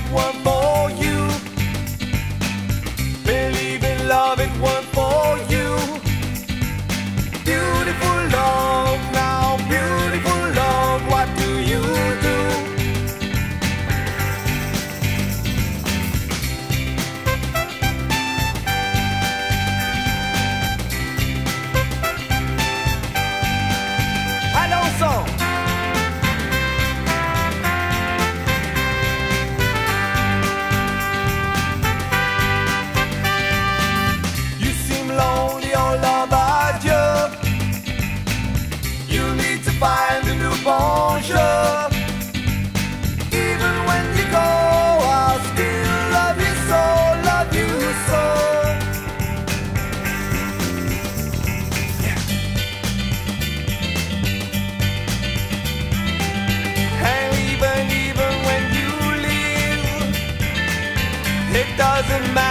it weren't for you. Believe in love, it weren't for you. Beautiful love, now beautiful love, what do you do? Hello song. You seem lonely, oh love, adieu. You need to find a new bonjour. Even when you go, I'll still love you so, love you so. And even when you leave, it doesn't matter.